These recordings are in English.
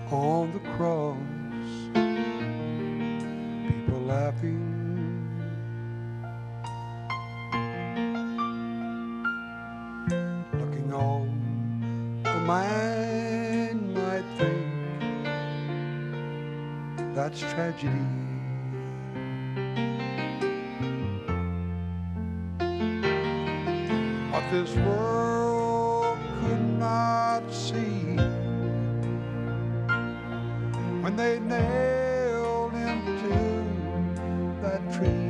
on the cross, people laughing, looking on. A man might think that's tragedy, but this world could not see when they nailed him to that tree.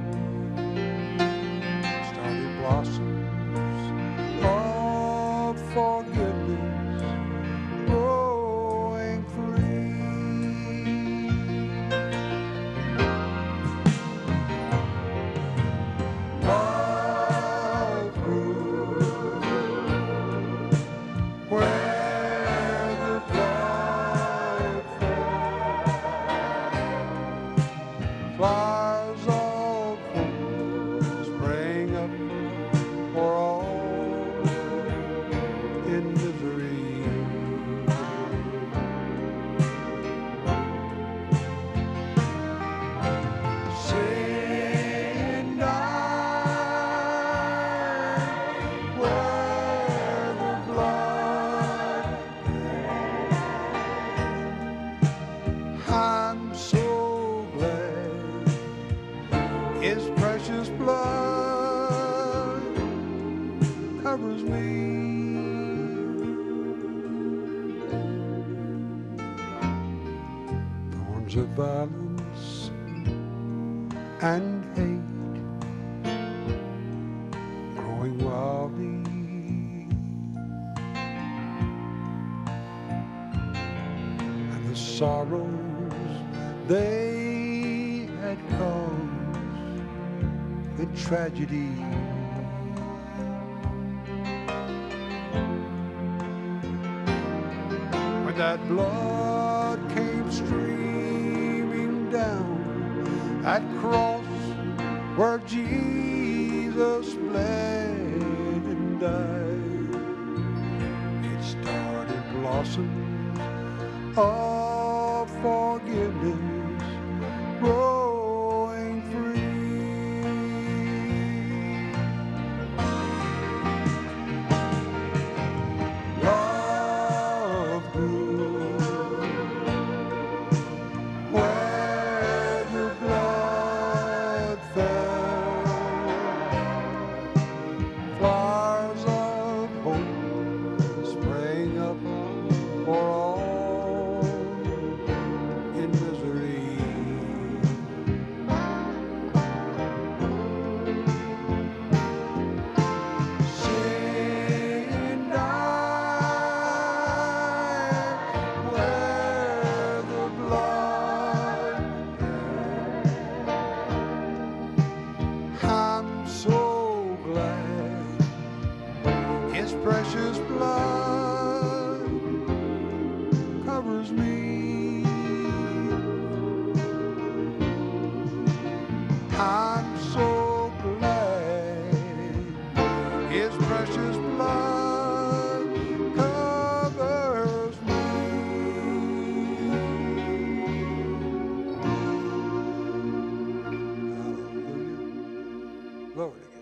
Started blossoms of forgiveness growing free. Love grew where the blood flowers of hope sprang up for all in misery. Sin died where the blood ran. I'm so glad His precious blood covers me. Thorns of violence and hate growing wildly, and the sorrows they had caused, the tragedy. When that blood came streaming down that cross where Jesus bled and died, it started blossoms of forgiveness growing free. Love grew where the blood fell. Flowers of hope sprang up for all in misery. Sin died where the blood ran. I'm so glad His precious blood covers me. I'm so glad His precious blood covers me. Hallelujah. Glory to God.